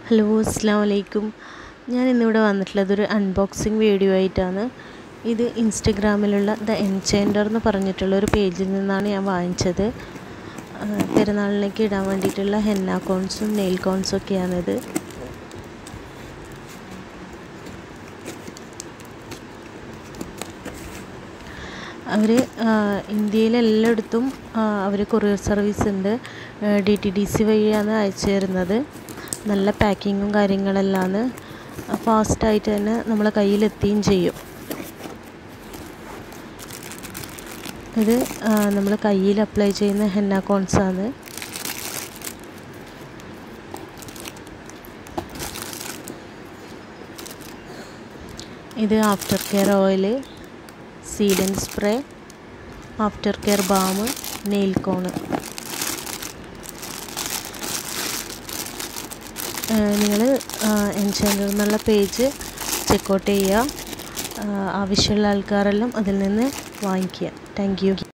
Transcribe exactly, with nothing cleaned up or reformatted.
Hello അസ്സലാമു അലൈക്കും. ഞാൻ ഇന്നിവിടെ വന്നിട്ടുള്ളത് ഒരു അൺബോക്സിങ് വീഡിയോ ആയിട്ടാണ്. ഇത് ഇൻസ്റ്റഗ്രാമിലുള്ള ദ എൻചാൻറ്റർ എന്ന് പറഞ്ഞിട്ടുള്ള ഒരു പേജിൽ നിന്നാണ് ഞാൻ വാങ്ങിച്ചത്. പെരുന്നാളിലേക്ക് ഇടാൻ വേണ്ടിയിട്ടുള്ള ഹെന്ന കോൺസും നെയിൽ കോൺസും ഒക്കെയാണിത്. അവർ ഇന്ത്യയിലെല്ലായിടത്തും അവർ കൊറിയർ സർവീസ് ഉണ്ട്. ഡി ടി ഡി സി വഴിയാണ് അയച്ചു തരുന്നത്. നല്ല പാക്കിങ്ങും കാര്യങ്ങളെല്ലാം ഫാസ്റ്റായിട്ട് തന്നെ നമ്മളെ കയ്യിലെത്തുകയും ചെയ്യും. ഇത് നമ്മൾ കയ്യിൽ അപ്ലൈ ചെയ്യുന്ന ഹെന്ന കോൺസാണ്. ഇത് after care oil, sealant spray, after care balm, nail cone. നിങ്ങൾ എൻചാൻറ്റർ എന്നുള്ള പേജ് ചെക്കൗട്ട് ചെയ്യുക. ആവശ്യമുള്ള ആൾക്കാരെല്ലാം അതിൽ നിന്ന് വാങ്ങിക്കുക. Thank U.